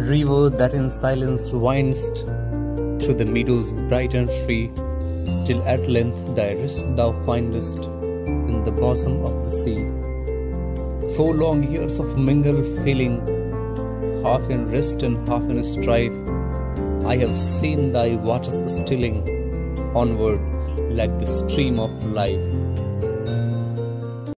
River that in silence wind'st through the meadows bright and free, till at length thy rest thou findest in the bosom of the sea. 4 long years of mingled feeling, half in rest and half in strife, I have seen thy waters stilling onward like the stream of life.